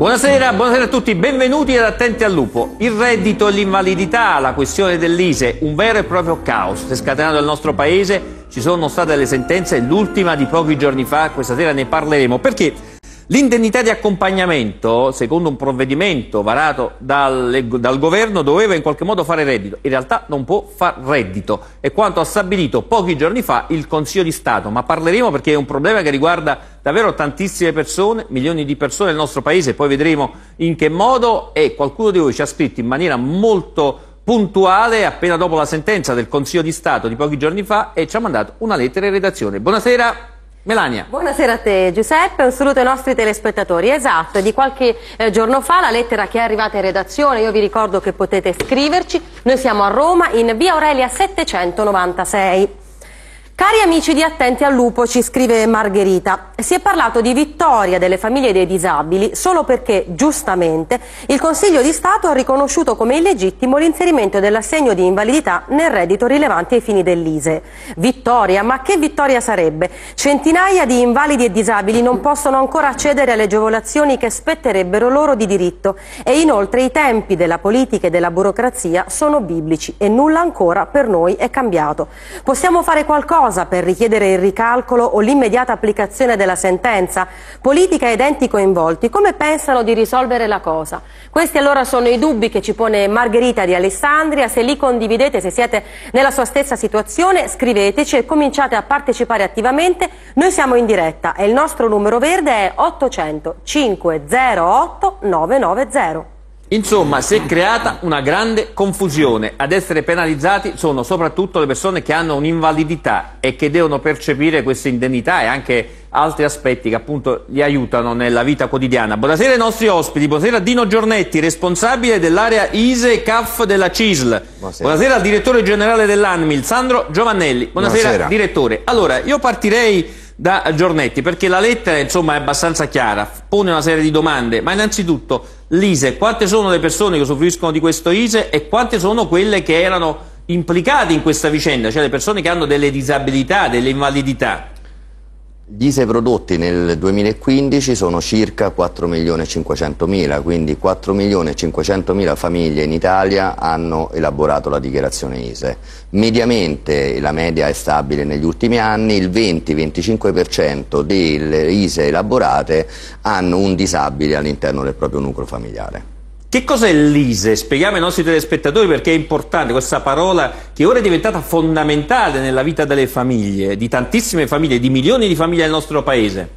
Buonasera, buonasera a tutti, benvenuti ad Attenti al Lupo. Il reddito e l'invalidità, la questione dell'ISEE, un vero e proprio caos si è scatenato nel nostro paese, ci sono state delle sentenze, l'ultima di pochi giorni fa, questa sera ne parleremo, perché l'indennità di accompagnamento, secondo un provvedimento varato dal governo, doveva in qualche modo fare reddito. In realtà non può far reddito, è quanto ha stabilito pochi giorni fa il Consiglio di Stato. Ma parleremo perché è un problema che riguarda davvero tantissime persone, milioni di persone nel nostro paese, poi vedremo in che modo, e qualcuno di voi ci ha scritto in maniera molto puntuale appena dopo la sentenza del Consiglio di Stato di pochi giorni fa e ci ha mandato una lettera in redazione. Buonasera Melania. Buonasera a te Giuseppe, un saluto ai nostri telespettatori. Esatto, è di qualche giorno fa la lettera che è arrivata in redazione, io vi ricordo che potete scriverci, noi siamo a Roma in via Aurelia 796. Cari amici di Attenti al Lupo, ci scrive Margherita, si è parlato di vittoria delle famiglie dei disabili solo perché, giustamente, il Consiglio di Stato ha riconosciuto come illegittimo l'inserimento dell'assegno di invalidità nel reddito rilevante ai fini dell'ISEE. Vittoria? Ma che vittoria sarebbe? Centinaia di invalidi e disabili non possono ancora accedere alle agevolazioni che spetterebbero loro di diritto e inoltre i tempi della politica e della burocrazia sono biblici e nulla ancora per noi è cambiato. Possiamo fare qualcosa per richiedere il ricalcolo o l'immediata applicazione della sentenza? Politica ed enti coinvolti, come pensano di risolvere la cosa? Questi allora sono i dubbi che ci pone Margherita di Alessandria. Se li condividete, se siete nella sua stessa situazione, scriveteci e cominciate a partecipare attivamente. Noi siamo in diretta e il nostro numero verde è 800 508 990. Insomma, si è creata una grande confusione. Ad essere penalizzati sono soprattutto le persone che hanno un'invalidità e che devono percepire questa indennità e anche altri aspetti che appunto li aiutano nella vita quotidiana. Buonasera ai nostri ospiti, buonasera Dino Giornetti, responsabile dell'area ISEE e CAF della CISL. Buonasera al direttore generale dell'ANMIL, Sandro Giovannelli. Buonasera direttore. Allora, io partirei da Giornetti perché la lettera insomma è abbastanza chiara, pone una serie di domande, ma innanzitutto l'ISEE, quante sono le persone che usufruiscono di questo ISEE e quante sono quelle che erano implicate in questa vicenda, cioè le persone che hanno delle disabilità, delle invalidità? Gli ISEE prodotti nel 2015 sono circa 4.500.000, quindi 4.500.000 famiglie in Italia hanno elaborato la dichiarazione ISEE. Mediamente la media è stabile negli ultimi anni, il 20-25% delle ISEE elaborate hanno un disabile all'interno del proprio nucleo familiare. Che cos'è l'ISEE? Spieghiamo ai nostri telespettatori perché è importante questa parola che ora è diventata fondamentale nella vita delle famiglie, di tantissime famiglie, di milioni di famiglie del nostro paese.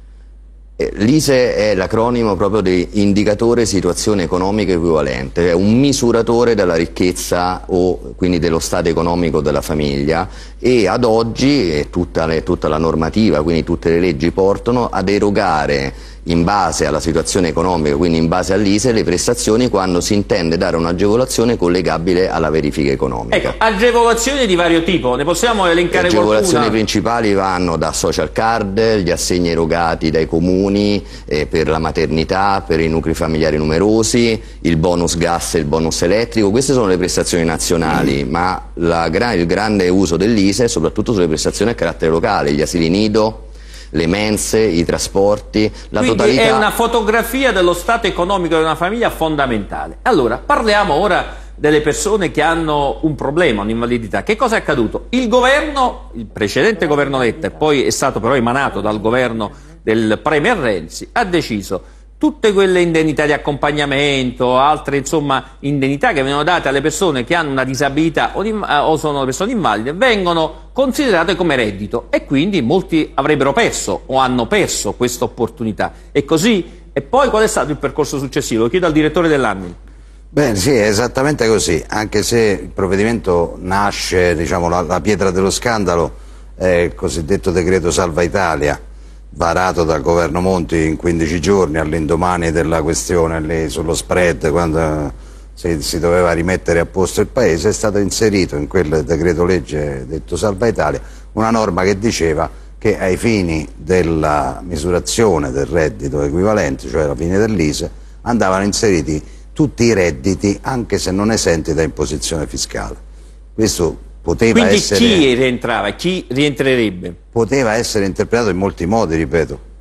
L'ISEE è l'acronimo proprio di indicatore situazione economica equivalente, è un misuratore della ricchezza o quindi dello stato economico della famiglia e ad oggi tutta la normativa, quindi tutte le leggi portano ad erogare in base alla situazione economica, quindi in base all'ISEE, le prestazioni quando si intende dare un'agevolazione collegabile alla verifica economica. Ecco, agevolazioni di vario tipo, ne possiamo elencare qualcuna? Le agevolazioni principali vanno da social card, gli assegni erogati dai comuni per la maternità, per i nuclei familiari numerosi, il bonus gas e il bonus elettrico, queste sono le prestazioni nazionali, ma il grande uso dell'ISEE soprattutto sulle prestazioni a carattere locale, gli asili nido, le mense, i trasporti, la Quindi totalità. È una fotografia dello stato economico di una famiglia fondamentale. Allora, parliamo ora delle persone che hanno un problema, un'invalidità. Che cosa è accaduto? Il governo, il precedente governo Letta, e poi è stato però emanato dal governo del Premier Renzi, ha deciso tutte quelle indennità di accompagnamento, altre insomma indennità che vengono date alle persone che hanno una disabilità o sono persone invalide, vengono considerate come reddito e quindi molti avrebbero perso o hanno perso questa opportunità. E così? E poi qual è stato il percorso successivo? Lo chiedo al direttore dell'ANMIL. Bene, sì, è esattamente così, anche se il provvedimento nasce, diciamo, la pietra dello scandalo è il cosiddetto decreto Salva Italia, varato dal governo Monti in 15 giorni all'indomani della questione lì sullo spread, quando si doveva rimettere a posto il paese. È stato inserito in quel decreto legge detto Salva Italia una norma che diceva che ai fini della misurazione del reddito equivalente, cioè alla fine dell'ISEE, andavano inseriti tutti i redditi anche se non esenti da imposizione fiscale. Questo poteva Quindi essere... chi rientrava? Chi rientrerebbe? Poteva essere interpretato in molti modi, ripeto.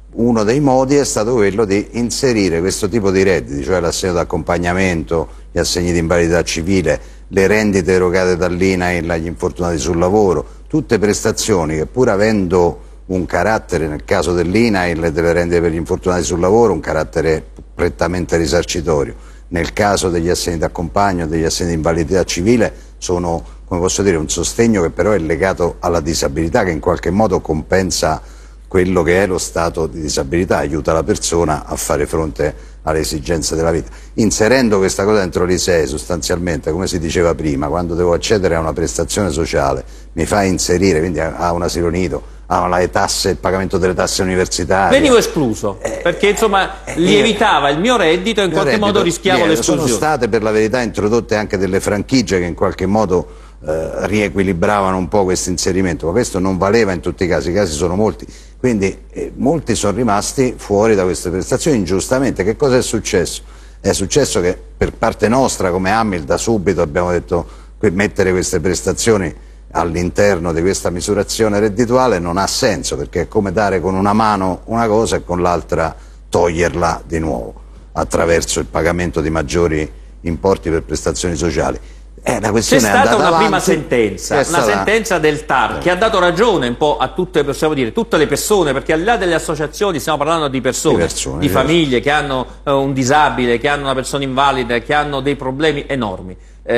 uno dei modi è stato quello di inserire questo tipo di redditi, cioè l'assegno d'accompagnamento, gli assegni di invalidità civile, le rendite erogate dall'INAIL agli infortunati sul lavoro, tutte prestazioni che pur avendo un carattere, nel caso dell'INAIL e delle rendite per gli infortunati sul lavoro, un carattere prettamente risarcitorio, nel caso degli assegni d'accompagno e degli assegni di invalidità civile sono, come posso dire, un sostegno che però è legato alla disabilità, che in qualche modo compensa quello che è lo stato di disabilità, aiuta la persona a fare fronte alle esigenze della vita. Inserendo questa cosa dentro l'ISEE, sostanzialmente, come si diceva prima, quando devo accedere a una prestazione sociale, mi fa inserire, quindi a un asilo nido, alle tasse, il pagamento delle tasse universitarie. Venivo escluso, perché insomma lievitava il mio reddito e in qualche modo rischiavo l'esclusione. Sono state per la verità introdotte anche delle franchigie che in qualche modo riequilibravano un po' questo inserimento, ma questo non valeva in tutti i casi sono molti, quindi molti sono rimasti fuori da queste prestazioni ingiustamente. Che cosa è successo? È successo che per parte nostra come AMIL da subito abbiamo detto che mettere queste prestazioni all'interno di questa misurazione reddituale non ha senso, perché è come dare con una mano una cosa e con l'altra toglierla di nuovo attraverso il pagamento di maggiori importi per prestazioni sociali. C'è stata una prima sentenza, una sentenza del TAR che ha dato ragione un po' a tutte, possiamo dire, tutte le persone, perché al di là delle associazioni stiamo parlando di persone, di famiglie che hanno un disabile, che hanno una persona invalida, che hanno dei problemi enormi.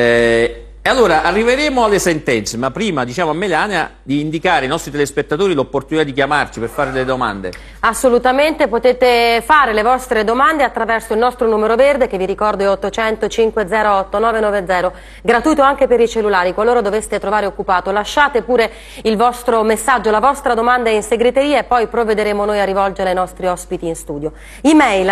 E allora arriveremo alle sentenze, ma prima diciamo a Melania di indicare ai nostri telespettatori l'opportunità di chiamarci per fare delle domande. Assolutamente, potete fare le vostre domande attraverso il nostro numero verde, che vi ricordo è 800 508 990, gratuito anche per i cellulari. Qualora doveste trovare occupato, lasciate pure il vostro messaggio, la vostra domanda in segreteria e poi provvederemo noi a rivolgere ai nostri ospiti in studio. Email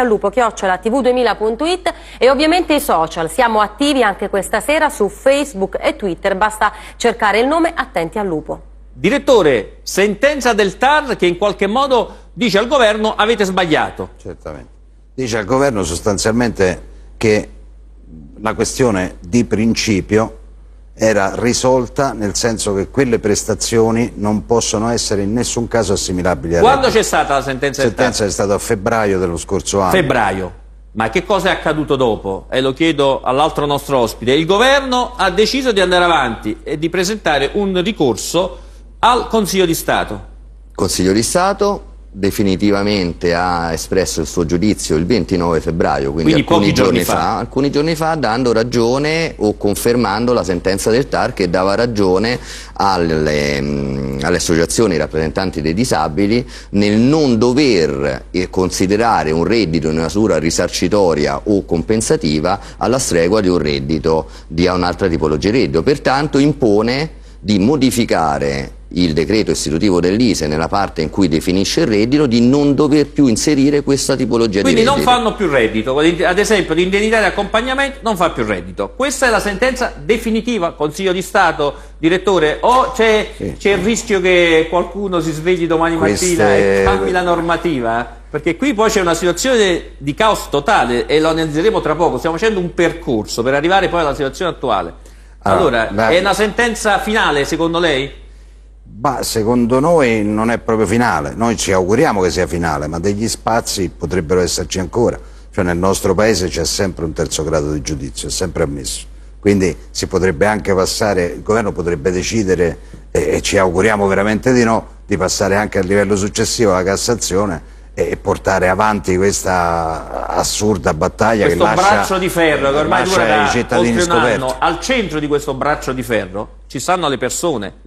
attentiallupo@tv2000.it e ovviamente i social. Siamo attivi anche questa sera su Facebook e Twitter, basta cercare il nome Attenti al Lupo. Direttore, sentenza del TAR che in qualche modo dice al governo avete sbagliato. Certamente. Dice al governo sostanzialmente che la questione di principio era risolta, nel senso che quelle prestazioni non possono essere in nessun caso assimilabili a Quando c'è stata la sentenza del TAR? La sentenza è stata a febbraio dello scorso anno. Febbraio. Ma che cosa è accaduto dopo? E lo chiedo all'altro nostro ospite. Il governo ha deciso di andare avanti e di presentare un ricorso al Consiglio di Stato. Consiglio di Stato definitivamente ha espresso il suo giudizio il 29 febbraio, quindi alcuni giorni fa, dando ragione o confermando la sentenza del TAR che dava ragione alle associazioni rappresentanti dei disabili nel non dover considerare un reddito in natura risarcitoria o compensativa alla stregua di un reddito di un'altra tipologia di reddito. Pertanto impone di modificare il decreto istitutivo dell'ISEE nella parte in cui definisce il reddito, di non dover più inserire questa tipologia di reddito. Quindi non fanno più reddito, ad esempio l'indennità di accompagnamento non fa più reddito. Questa è la sentenza definitiva, Consiglio di Stato, direttore, o c'è il rischio che qualcuno si svegli domani mattina e cambi la normativa? Perché qui poi c'è una situazione di caos totale e lo analizzeremo tra poco, stiamo facendo un percorso per arrivare poi alla situazione attuale. Allora, è una sentenza finale secondo lei? Bah, secondo noi non è proprio finale, noi ci auguriamo che sia finale, ma degli spazi potrebbero esserci ancora, cioè nel nostro paese c'è sempre un terzo grado di giudizio, è sempre ammesso, quindi si potrebbe anche passare, il governo potrebbe decidere, e ci auguriamo veramente di no, di passare anche al livello successivo alla Cassazione e portare avanti questa assurda battaglia che lascia, braccio di ferro che ormai dura da oltre un anno. Al centro di questo braccio di ferro ci stanno le persone,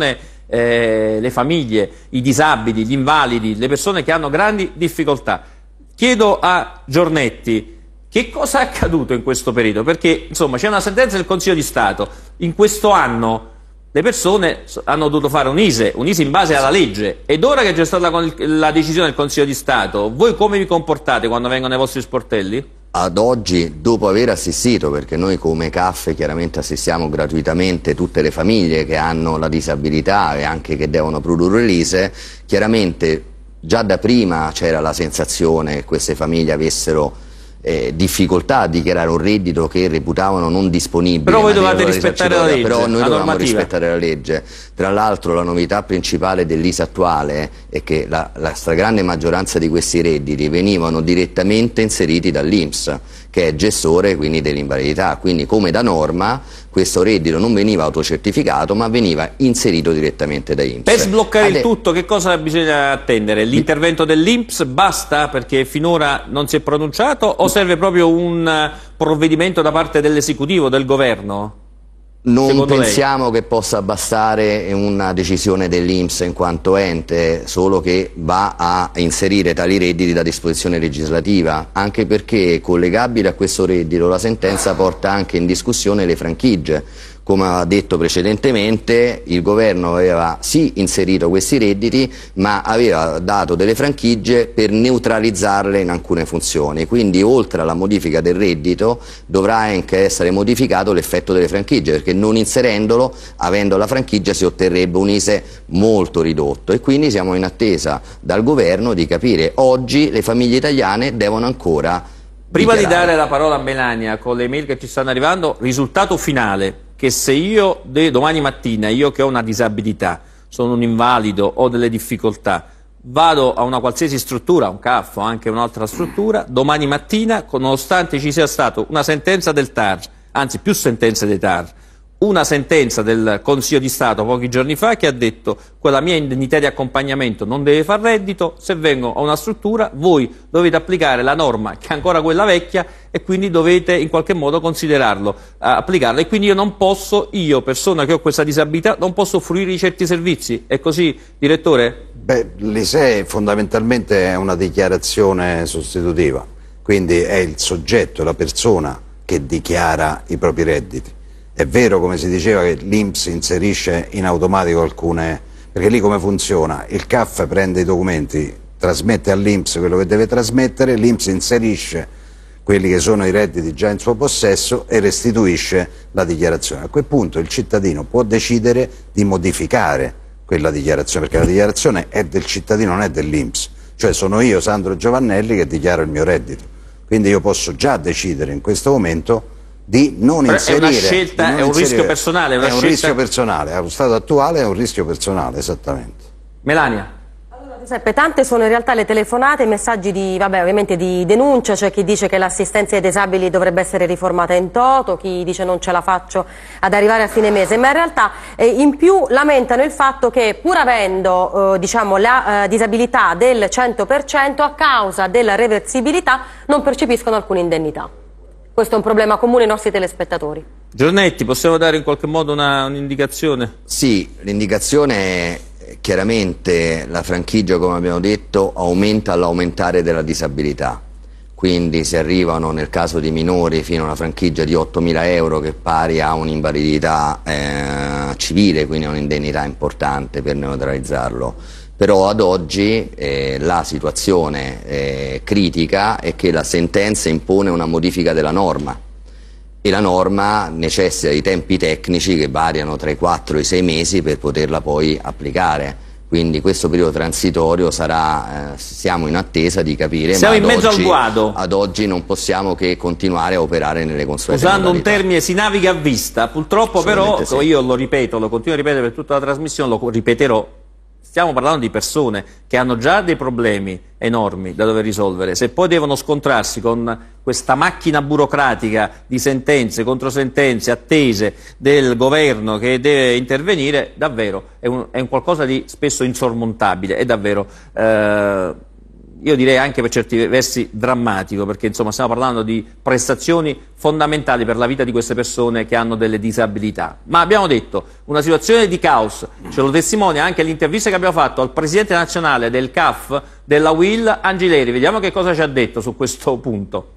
le famiglie, i disabili, gli invalidi, le persone che hanno grandi difficoltà. Chiedo a Giornetti che cosa è accaduto in questo periodo, perché insomma c'è una sentenza del Consiglio di Stato, in questo anno le persone hanno dovuto fare un ISEE in base alla legge, ed ora che c'è stata la decisione del Consiglio di Stato, voi come vi comportate quando vengono ai vostri sportelli? Ad oggi, dopo aver assistito, perché noi come CAF chiaramente assistiamo gratuitamente tutte le famiglie che hanno la disabilità e anche che devono produrre l'ISEE, chiaramente già da prima c'era la sensazione che queste famiglie avessero difficoltà a dichiarare un reddito che reputavano non disponibile. Però voi dovete rispettare la legge, però noi dovevamo normativa. rispettare la legge. Tra l'altro la novità principale dell'ISA attuale è che la stragrande maggioranza di questi redditi venivano direttamente inseriti dall'INPS, che è gestore quindi dell'invalidità, quindi come da norma questo reddito non veniva autocertificato ma veniva inserito direttamente da INPS. Per sbloccare il tutto che cosa bisogna attendere? L'intervento dell'INPS basta perché finora non si è pronunciato o serve proprio un provvedimento da parte dell'esecutivo, del governo? Non pensiamo che possa bastare una decisione dell'INPS in quanto ente, solo che va a inserire tali redditi da disposizione legislativa, anche perché collegabile a questo reddito la sentenza porta anche in discussione le franchigie. Come ha detto precedentemente, il governo aveva sì inserito questi redditi, ma aveva dato delle franchigie per neutralizzarle in alcune funzioni. Quindi oltre alla modifica del reddito dovrà anche essere modificato l'effetto delle franchigie, perché non inserendolo, avendo la franchigia, si otterrebbe un ISEE molto ridotto. E quindi siamo in attesa dal governo di capire. Oggi le famiglie italiane devono ancora Prima dichiarare. di dare la parola a Melania, con le mail che ci stanno arrivando, risultato finale, che se io domani mattina, io che ho una disabilità, sono un invalido, ho delle difficoltà, vado a una qualsiasi struttura, un CAF o anche un'altra struttura, domani mattina, nonostante ci sia stata una sentenza del TAR, anzi più sentenze dei TAR, una sentenza del Consiglio di Stato pochi giorni fa che ha detto quella mia indennità di accompagnamento non deve far reddito, se vengo a una struttura voi dovete applicare la norma che è ancora quella vecchia e quindi dovete in qualche modo considerarlo, applicarla, e quindi io non posso, io persona che ho questa disabilità, non posso fruire di certi servizi. È così, direttore? Beh, l'ISEE fondamentalmente è una dichiarazione sostitutiva, quindi è il soggetto, la persona che dichiara i propri redditi. È vero, come si diceva, che l'INPS inserisce in automatico alcune, perché lì come funziona? Il CAF prende i documenti, trasmette all'INPS quello che deve trasmettere, l'INPS inserisce quelli che sono i redditi già in suo possesso e restituisce la dichiarazione. A quel punto il cittadino può decidere di modificare quella dichiarazione, perché la dichiarazione è del cittadino, non è dell'INPS, cioè sono io, Sandro Giovannelli, che dichiaro il mio reddito. Quindi io posso già decidere in questo momento di non inserire. È una scelta, è un rischio personale? È un rischio personale, allo stato attuale è un rischio personale, esattamente. Melania? Allora, Giuseppe, tante sono in realtà le telefonate, i messaggi di, ovviamente di denuncia, c'è chi dice che l'assistenza ai disabili dovrebbe essere riformata in toto, chi dice non ce la faccio ad arrivare a fine mese, ma in realtà in più lamentano il fatto che pur avendo diciamo, la disabilità del 100%, a causa della reversibilità non percepiscono alcuna indennità. Questo è un problema comune ai nostri telespettatori. Giornetti, possiamo dare in qualche modo un'indicazione? Sì, l'indicazione è chiaramente la franchigia, come abbiamo detto, aumenta all'aumentare della disabilità. Quindi si arrivano nel caso di minori fino a una franchigia di 8.000 euro, che è pari a un'invalidità civile, quindi a un'indennità importante per neutralizzarlo. Però ad oggi la situazione critica è che la sentenza impone una modifica della norma e la norma necessita di tempi tecnici che variano tra i 4 e i 6 mesi per poterla poi applicare. Quindi questo periodo transitorio sarà, siamo in attesa di capire. Siamo ma in mezzo al guado. Ad oggi non possiamo che continuare a operare nelle consuete Usando modalità. un termine, si naviga a vista. Purtroppo però, sì. io lo ripeto, lo continuo a ripetere per tutta la trasmissione, lo ripeterò. Stiamo parlando di persone che hanno già dei problemi enormi da dover risolvere. Se poi devono scontrarsi con questa macchina burocratica di sentenze, controsentenze, attese del governo che deve intervenire, davvero è un qualcosa di spesso insormontabile. È davvero, io direi anche per certi versi drammatico, perché insomma stiamo parlando di prestazioni fondamentali per la vita di queste persone che hanno delle disabilità. Ma abbiamo detto, una situazione di caos, ce lo testimonia anche l'intervista che abbiamo fatto al presidente nazionale del CAF, della UIL, Angileri. Vediamo che cosa ci ha detto su questo punto.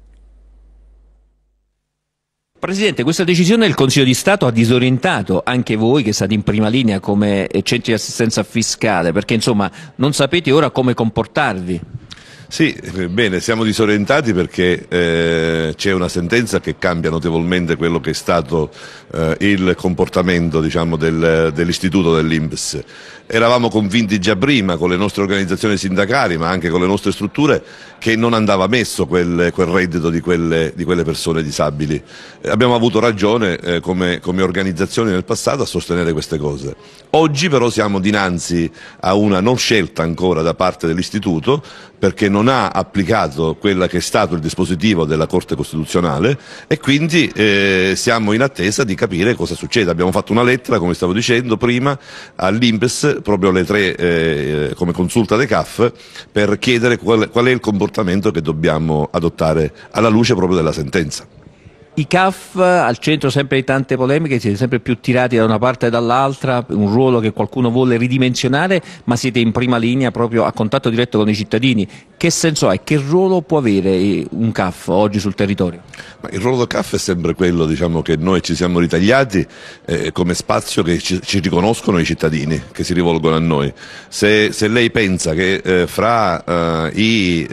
Presidente, questa decisione del Consiglio di Stato ha disorientato anche voi che state in prima linea come centri di assistenza fiscale, perché insomma non sapete ora come comportarvi. Sì, bene, siamo disorientati perché c'è una sentenza che cambia notevolmente quello che è stato il comportamento, diciamo, dell'istituto dell'INPS. Eravamo convinti già prima con le nostre organizzazioni sindacali, ma anche con le nostre strutture, che non andava messo quel reddito di quelle persone disabili. Abbiamo avuto ragione come organizzazioni nel passato a sostenere queste cose. Oggi però siamo dinanzi a una non scelta ancora da parte dell'istituto, perché non ha applicato quella che è stato il dispositivo della Corte Costituzionale, e quindi siamo in attesa di capire cosa succede. Abbiamo fatto una lettera, come stavo dicendo prima, all'INPS, proprio le tre come consulta dei CAF, per chiedere qual è il comportamento che dobbiamo adottare alla luce proprio della sentenza. I CAF al centro sempre di tante polemiche, siete sempre più tirati da una parte e dall'altra, un ruolo che qualcuno vuole ridimensionare, ma siete in prima linea proprio a contatto diretto con i cittadini. Che senso ha e che ruolo può avere un CAF oggi sul territorio? Ma il ruolo del CAF è sempre quello, diciamo, che noi ci siamo ritagliati come spazio che ci riconoscono i cittadini che si rivolgono a noi. Se lei pensa che fra i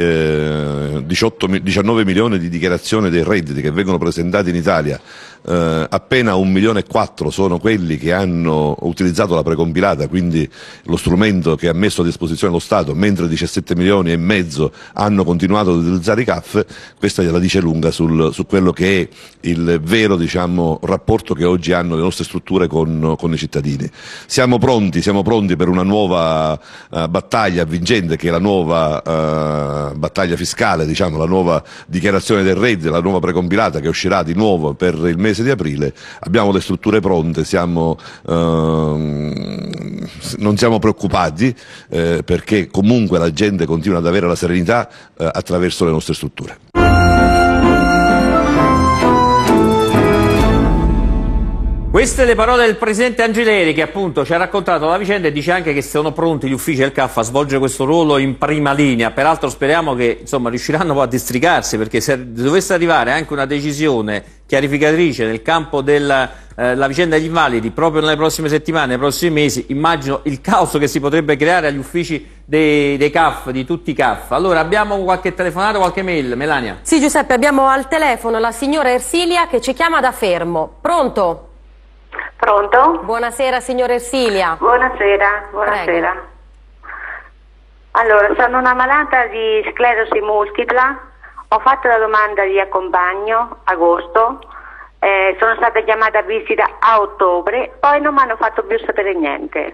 19 milioni di dichiarazioni dei redditi che vengono presentati in Italia, appena 1,4 milioni sono quelli che hanno utilizzato la precompilata, quindi lo strumento che ha messo a disposizione lo Stato, mentre 17 milioni e mezzo hanno continuato ad utilizzare i CAF, questa gliela dice lunga su quello che è il vero, diciamo, rapporto che oggi hanno le nostre strutture con i cittadini. Siamo pronti per una nuova battaglia vincente, che è la nuova battaglia fiscale, diciamo, la nuova dichiarazione del reddito, la nuova precompilata che uscirà di nuovo per il mese di aprile. Abbiamo le strutture pronte, non siamo preoccupati perché comunque la gente continua ad avere la serenità attraverso le nostre strutture. Queste le parole del presidente Angileri, che appunto ci ha raccontato la vicenda e dice anche che sono pronti gli uffici del CAF a svolgere questo ruolo in prima linea. Peraltro speriamo che, insomma, riusciranno poi a districarsi, perché se dovesse arrivare anche una decisione chiarificatrice nel campo della vicenda degli invalidi proprio nelle prossime settimane, nei prossimi mesi, immagino il caos che si potrebbe creare agli uffici dei CAF, di tutti i CAF. Allora, abbiamo qualche telefonata, qualche mail? Melania? Sì, Giuseppe, abbiamo al telefono la signora Ersilia che ci chiama da Fermo. Pronto? Pronto? Buonasera signora Ersilia. Buonasera, buonasera. Prego. Allora, sono una malata di sclerosi multipla, ho fatto la domanda di accompagno agosto, sono stata chiamata a visita a ottobre, poi non mi hanno fatto più sapere niente.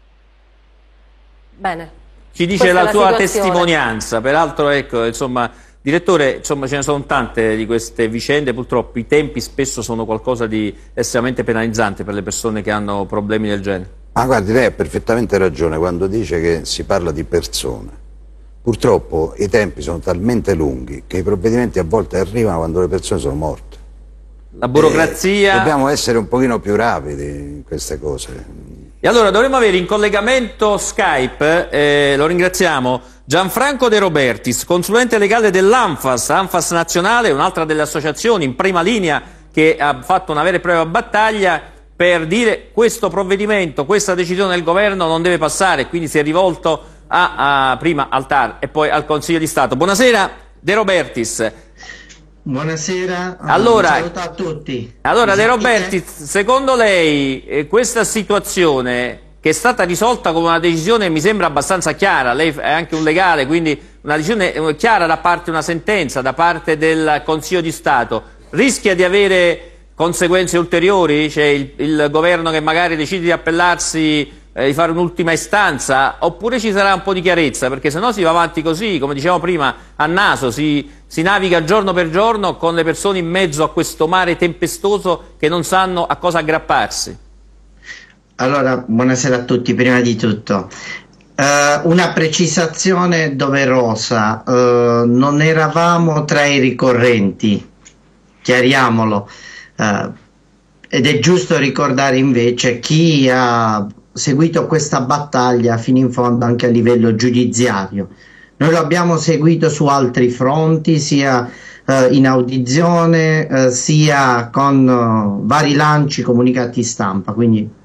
Bene. Ci dice la sua testimonianza, peraltro, ecco, insomma, direttore, insomma, ce ne sono tante di queste vicende, purtroppo i tempi spesso sono qualcosa di estremamente penalizzante per le persone che hanno problemi del genere. Ma guardi, lei ha perfettamente ragione quando dice che si parla di persone. Purtroppo i tempi sono talmente lunghi che i provvedimenti a volte arrivano quando le persone sono morte. La burocrazia... Dobbiamo essere un pochino più rapidi in queste cose. E allora dovremmo avere in collegamento Skype, lo ringraziamo, Gianfranco De Robertis, consulente legale dell'ANFAS, ANFAS Nazionale, un'altra delle associazioni in prima linea che ha fatto una vera e propria battaglia per dire questo provvedimento, questa decisione del governo non deve passare, quindi si è rivolto prima al TAR e poi al Consiglio di Stato. Buonasera De Robertis. Buonasera, allora, un saluto a tutti. Allora De Robertis, secondo lei questa situazione che è stata risolta con una decisione mi sembra abbastanza chiara, lei è anche un legale, quindi una decisione chiara da parte, una sentenza da parte del Consiglio di Stato, rischia di avere conseguenze ulteriori? C'è il governo che magari decide di appellarsi, di fare un'ultima istanza, oppure ci sarà un po' di chiarezza, perché se no si va avanti così, come dicevamo prima, a naso, si naviga giorno per giorno con le persone in mezzo a questo mare tempestoso che non sanno a cosa aggrapparsi. Allora, buonasera a tutti, prima di tutto. Una precisazione doverosa, non eravamo tra i ricorrenti, chiariamolo, ed è giusto ricordare invece chi ha seguito questa battaglia fino in fondo anche a livello giudiziario. Noi lo abbiamo seguito su altri fronti, sia in audizione, sia con vari lanci comunicati stampa, quindi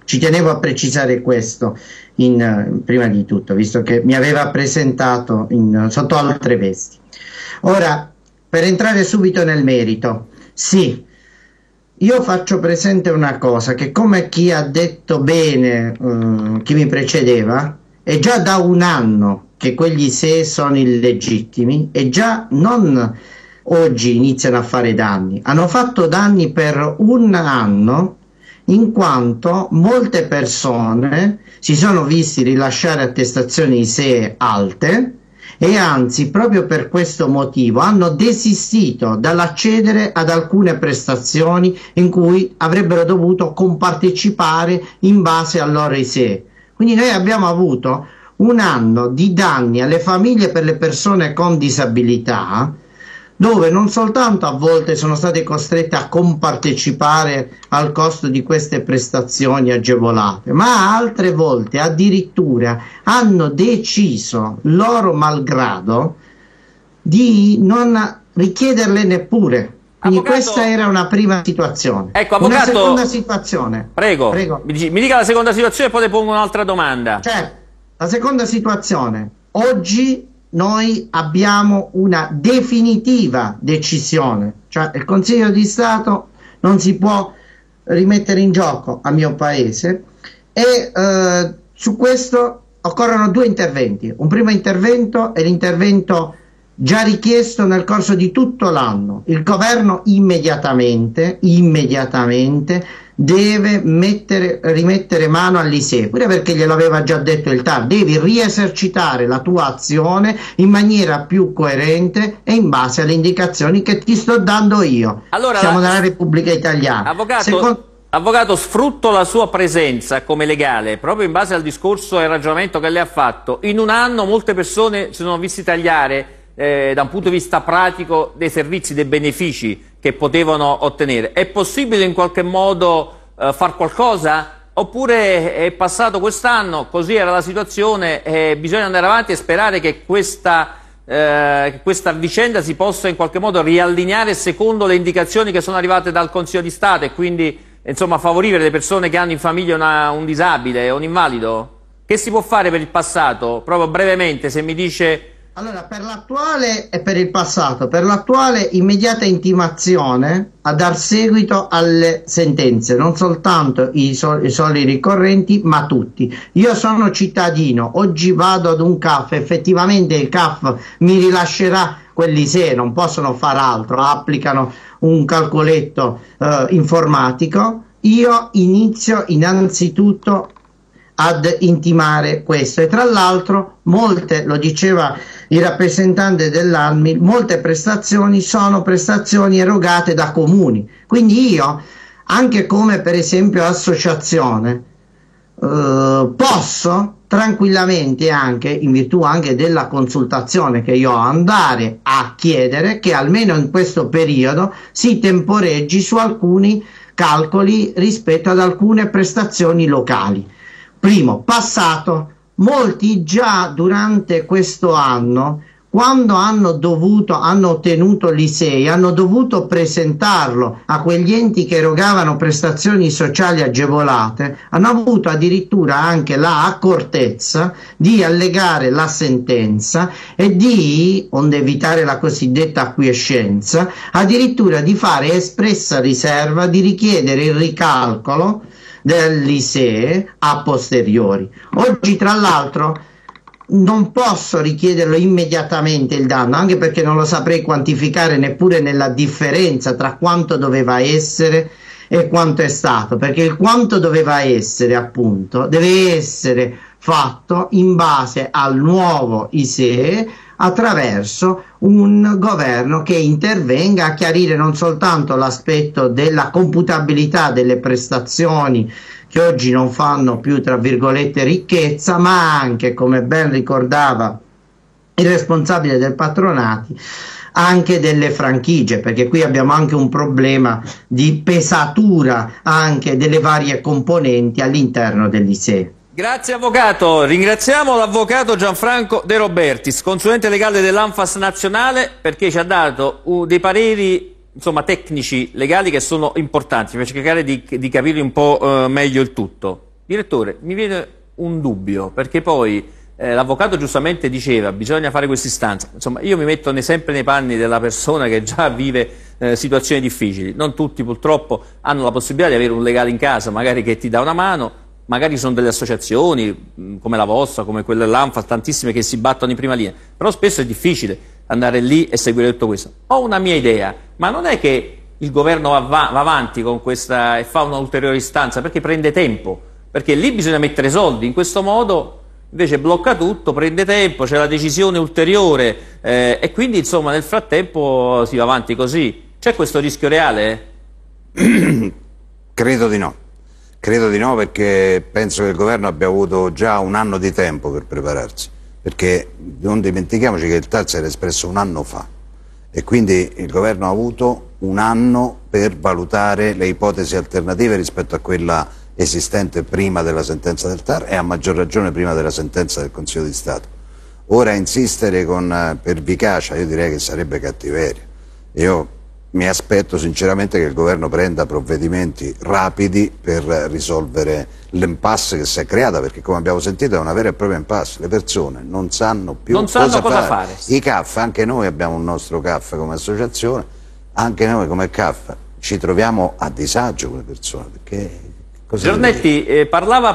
Ci tenevo a precisare questo prima di tutto, visto che mi aveva presentato sotto altre vesti. Ora, per entrare subito nel merito, sì, io faccio presente una cosa, che come chi ha detto bene, chi mi precedeva, è già da un anno che quegli ISEE sono illegittimi e già non oggi iniziano a fare danni, hanno fatto danni per un anno, in quanto molte persone si sono visti rilasciare attestazioni ISEE alte e anzi proprio per questo motivo hanno desistito dall'accedere ad alcune prestazioni in cui avrebbero dovuto compartecipare in base al loro ISEE. Quindi noi abbiamo avuto un anno di danni alle famiglie per le persone con disabilità, dove non soltanto a volte sono state costrette a compartecipare al costo di queste prestazioni agevolate, ma altre volte addirittura hanno deciso, loro malgrado, di non richiederle neppure. Quindi Avvocato, questa era una prima situazione. Ecco, avvocato, una seconda situazione. Prego. Mi dica la seconda situazione e poi le pongo un'altra domanda. Cioè, la seconda situazione. Oggi noi abbiamo una definitiva decisione, cioè il Consiglio di Stato non si può rimettere in gioco a mio paese e su questo occorrono due interventi. Un primo intervento è l'intervento già richiesto nel corso di tutto l'anno. Il governo immediatamente deve rimettere mano all'ISEE, pure perché glielo aveva già detto il TAR, devi riesercitare la tua azione in maniera più coerente e in base alle indicazioni che ti sto dando io. Allora, siamo nella Repubblica Italiana. Avvocato, sfrutto la sua presenza come legale, proprio in base al discorso e al ragionamento che lei ha fatto. In un anno molte persone si sono visti tagliare da un punto di vista pratico dei servizi, dei benefici che potevano ottenere. È possibile in qualche modo far qualcosa? Oppure è passato quest'anno, così era la situazione, bisogna andare avanti e sperare che questa vicenda si possa in qualche modo riallineare secondo le indicazioni che sono arrivate dal Consiglio di Stato e quindi insomma favorire le persone che hanno in famiglia un disabile o un invalido? Che si può fare per il passato? Proprio brevemente, se mi dice... Allora, per l'attuale e per il passato, per l'attuale immediata intimazione a dar seguito alle sentenze, non soltanto i soli ricorrenti, ma tutti. Io sono cittadino, oggi vado ad un CAF, effettivamente il CAF mi rilascerà quell'ISEE, non possono far altro, applicano un calcoletto informatico. Io inizio innanzitutto ad intimare questo e tra l'altro molte, lo diceva il rappresentante dell'ANMI, molte prestazioni sono prestazioni erogate da comuni, quindi io anche come per esempio associazione posso tranquillamente, anche in virtù anche della consultazione che io ho, andare a chiedere che almeno in questo periodo si temporeggi su alcuni calcoli rispetto ad alcune prestazioni locali. Primo, passato, molti già durante questo anno, quando hanno ottenuto l'ISEE, hanno dovuto presentarlo a quegli enti che erogavano prestazioni sociali agevolate, hanno avuto addirittura anche la accortezza di allegare la sentenza e di, onde evitare la cosiddetta acquiescenza, addirittura di fare espressa riserva di richiedere il ricalcolo dell'ISEE a posteriori. Oggi tra l'altro non posso richiederlo immediatamente il danno, anche perché non lo saprei quantificare neppure nella differenza tra quanto doveva essere e quanto è stato, perché il quanto doveva essere appunto deve essere fatto in base al nuovo ISEE attraverso un governo che intervenga a chiarire non soltanto l'aspetto della computabilità delle prestazioni che oggi non fanno più tra virgolette ricchezza, ma anche, come ben ricordava il responsabile del patronati, anche delle franchigie, perché qui abbiamo anche un problema di pesatura anche delle varie componenti all'interno dell'ISEE. Grazie avvocato, ringraziamo l'avvocato Gianfranco De Robertis, consulente legale dell'ANFAS nazionale, perché ci ha dato dei pareri insomma tecnici, legali che sono importanti per cercare di capire un po' meglio il tutto. Direttore, mi viene un dubbio, perché poi l'avvocato giustamente diceva bisogna fare questa istanza. Insomma, io mi metto sempre nei panni della persona che già vive situazioni difficili. Non tutti purtroppo hanno la possibilità di avere un legale in casa, magari che ti dà una mano, magari sono delle associazioni come la vostra, come quella dell'ANFA, tantissime che si battono in prima linea, però spesso è difficile andare lì e seguire tutto questo. Ho una mia idea, ma non è che il governo va avanti con questa e fa un'ulteriore istanza, perché prende tempo, perché lì bisogna mettere soldi, in questo modo invece blocca tutto, prende tempo, c'è la decisione ulteriore e quindi insomma nel frattempo si va avanti così. C'è questo rischio reale? Credo di no. Credo di no, perché penso che il governo abbia avuto già un anno di tempo per prepararsi, perché non dimentichiamoci che il TAR si era espresso un anno fa e quindi il governo ha avuto un anno per valutare le ipotesi alternative rispetto a quella esistente prima della sentenza del TAR e a maggior ragione prima della sentenza del Consiglio di Stato. Ora insistere con pervicacia io direi che sarebbe cattiveria. Io mi aspetto sinceramente che il governo prenda provvedimenti rapidi per risolvere l'impasse che si è creata, perché come abbiamo sentito è una vera e propria impasse, le persone non sanno più cosa fare. I CAF, anche noi abbiamo un nostro CAF come associazione, anche noi come CAF ci troviamo a disagio con le persone, perché Giornetti, parlava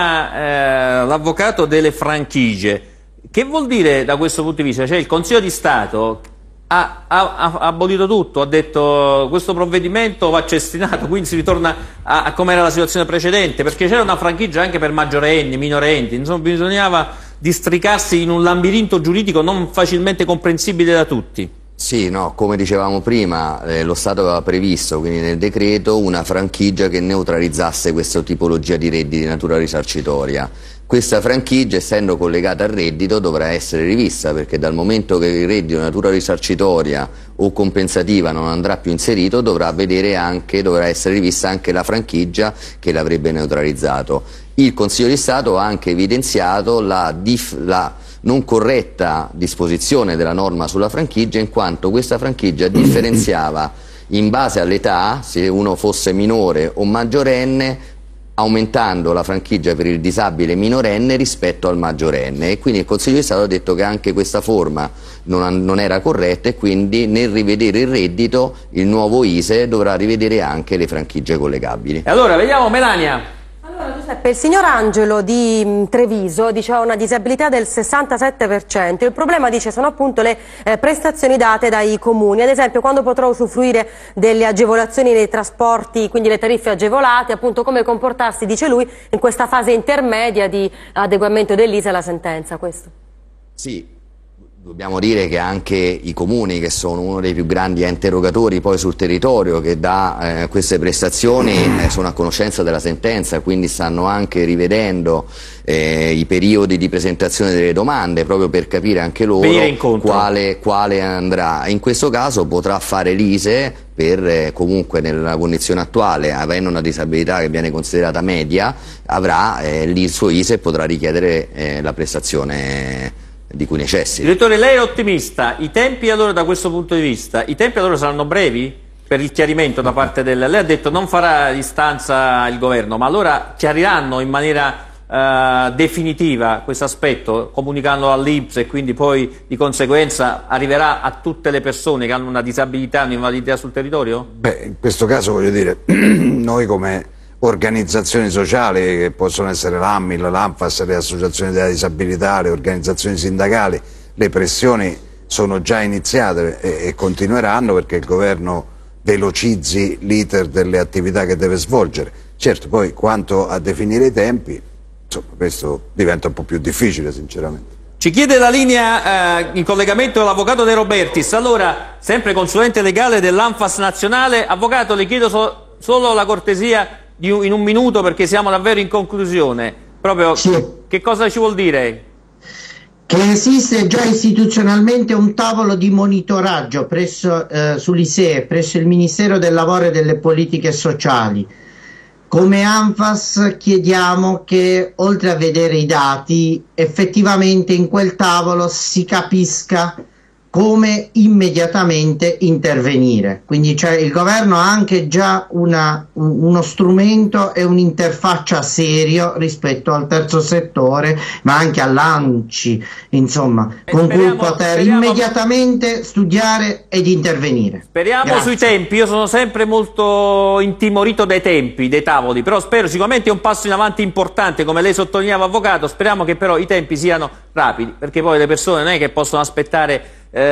prima l'avvocato delle franchigie. Che vuol dire da questo punto di vista? Cioè il Consiglio di Stato ha abolito tutto, ha detto questo provvedimento va cestinato, quindi si ritorna a come era la situazione precedente, perché c'era una franchigia anche per maggiorenni, minorenni, insomma bisognava districarsi in un labirinto giuridico non facilmente comprensibile da tutti. Sì, no, come dicevamo prima, lo Stato aveva previsto quindi nel decreto una franchigia che neutralizzasse questa tipologia di redditi di natura risarcitoria. Questa franchigia, essendo collegata al reddito, dovrà essere rivista, perché dal momento che il reddito di natura risarcitoria o compensativa non andrà più inserito, dovrà essere rivista anche la franchigia che l'avrebbe neutralizzato. Il Consiglio di Stato ha anche evidenziato la non corretta disposizione della norma sulla franchigia, in quanto questa franchigia differenziava in base all'età, se uno fosse minore o maggiorenne, aumentando la franchigia per il disabile minorenne rispetto al maggiorenne, e quindi il Consiglio di Stato ha detto che anche questa forma non era corretta, e quindi nel rivedere il reddito il nuovo ISEE dovrà rivedere anche le franchigie collegabili. E allora vediamo Melania. Allora Giuseppe, il signor Angelo di Treviso dice ha una disabilità del 67%, il problema dice sono appunto le prestazioni date dai comuni, ad esempio quando potrò usufruire delle agevolazioni nei trasporti, quindi le tariffe agevolate, appunto come comportarsi, dice lui, in questa fase intermedia di adeguamento dell'ISEE alla sentenza, questo. Sì. Dobbiamo dire che anche i comuni, che sono uno dei più grandi enti erogatori poi sul territorio che dà queste prestazioni, sono a conoscenza della sentenza, quindi stanno anche rivedendo i periodi di presentazione delle domande, proprio per capire anche loro quale andrà. In questo caso potrà fare l'ISEE per comunque nella condizione attuale, avendo una disabilità che viene considerata media, avrà il suo ISEE e potrà richiedere la prestazione di cui necessita. Direttore, lei è ottimista, i tempi allora da questo punto di vista, i tempi allora saranno brevi per il chiarimento da parte lei ha detto non farà istanza il governo, ma allora chiariranno in maniera definitiva questo aspetto, comunicando all'INPS, e quindi poi di conseguenza arriverà a tutte le persone che hanno una disabilità, un'invalidità sul territorio? Beh, in questo caso voglio dire, noi come organizzazioni sociali, che possono essere l'AMIL, l'ANFAS, le associazioni della disabilità, le organizzazioni sindacali, le pressioni sono già iniziate e continueranno perché il governo velocizzi l'iter delle attività che deve svolgere. Certo, poi quanto a definire i tempi, insomma, questo diventa un po' più difficile sinceramente. Ci chiede la linea in collegamento l'avvocato De Robertis. Allora, sempre consulente legale dell'ANFAS nazionale, avvocato, le chiedo solo la cortesia in un minuto, perché siamo davvero in conclusione. Proprio sì. Che cosa ci vuol dire? Che esiste già istituzionalmente un tavolo di monitoraggio sull'ISEE presso il Ministero del Lavoro e delle Politiche Sociali. Come ANFAS chiediamo che, oltre a vedere i dati, effettivamente in quel tavolo si capisca come immediatamente intervenire. Quindi il governo ha anche già uno strumento e un'interfaccia serio rispetto al terzo settore, ma anche all'ANCI, insomma, con cui poter immediatamente studiare ed intervenire. Speriamo sui tempi. Io sono sempre molto intimorito dai tempi, dei tavoli, però spero, sicuramente è un passo in avanti importante, come lei sottolineava, avvocato. Speriamo che però i tempi siano rapidi, perché poi le persone non è che possono aspettare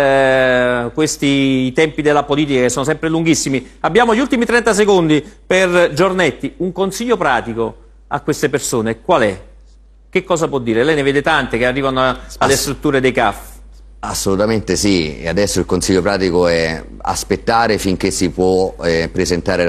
questi tempi della politica, che sono sempre lunghissimi. Abbiamo gli ultimi 30 secondi per Giornetti. Un consiglio pratico a queste persone qual è? Che cosa può dire? Lei ne vede tante che arrivano alle strutture dei CAF. Assolutamente sì, e adesso il consiglio pratico è aspettare finché si può presentare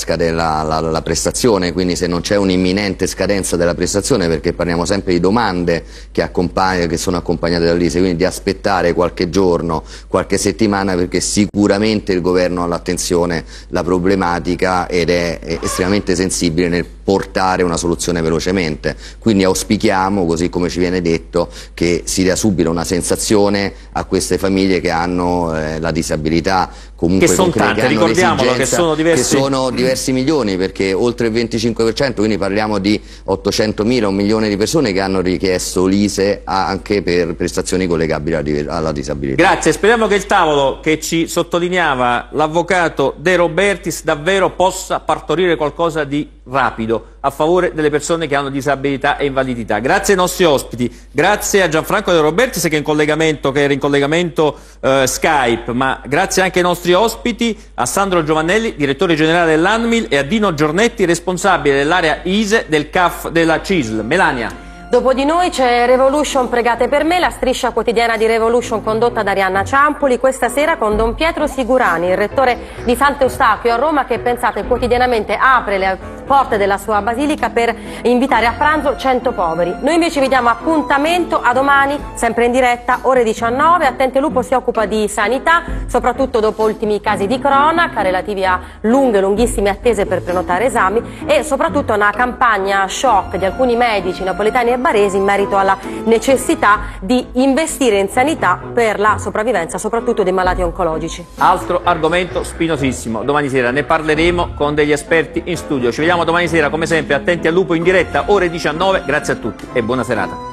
la prestazione, quindi se non c'è un'imminente scadenza della prestazione, perché parliamo sempre di domande che sono accompagnate dall'ISEE, quindi di aspettare qualche giorno, qualche settimana, perché sicuramente il governo ha all'attenzione la problematica ed è estremamente sensibile nel portare una soluzione velocemente. Quindi auspichiamo, così come ci viene detto, che si dia subito una sensazione a queste famiglie che hanno la disabilità, comunque che sono tante, ricordiamolo, che sono diversi milioni, perché oltre il 25%, quindi parliamo di 800.000, 1 milione di persone che hanno richiesto l'ISEE anche per prestazioni collegabili alla disabilità. Grazie, speriamo che il tavolo che ci sottolineava l'avvocato De Robertis davvero possa partorire qualcosa di rapido a favore delle persone che hanno disabilità e invalidità. Grazie ai nostri ospiti, grazie a Gianfranco De Robertis che era in collegamento Skype, ma grazie anche ai nostri ospiti, a Sandro Giovannelli, direttore generale dell'ANMIL, e a Dino Giornetti, responsabile dell'area ISEE del CAF della CISL. Melania. Dopo di noi c'è Revolution Pregate per me, la striscia quotidiana di Revolution condotta da Arianna Ciampoli, questa sera con Don Pietro Sigurani, il rettore di Sant'Eustachio a Roma, che pensate quotidianamente apre le porte della sua basilica per invitare a pranzo 100 poveri. Noi invece vi diamo appuntamento a domani, sempre in diretta, ore 19. Attente Lupo si occupa di sanità, soprattutto dopo ultimi casi di cronaca relativi a lunghissime attese per prenotare esami, e soprattutto una campagna shock di alcuni medici napoletani e baresi in merito alla necessità di investire in sanità per la sopravvivenza soprattutto dei malati oncologici. Altro argomento spinosissimo, domani sera ne parleremo con degli esperti in studio. Ci vediamo domani sera come sempre, attenti al Lupo in diretta, ore 19. Grazie a tutti e buona serata.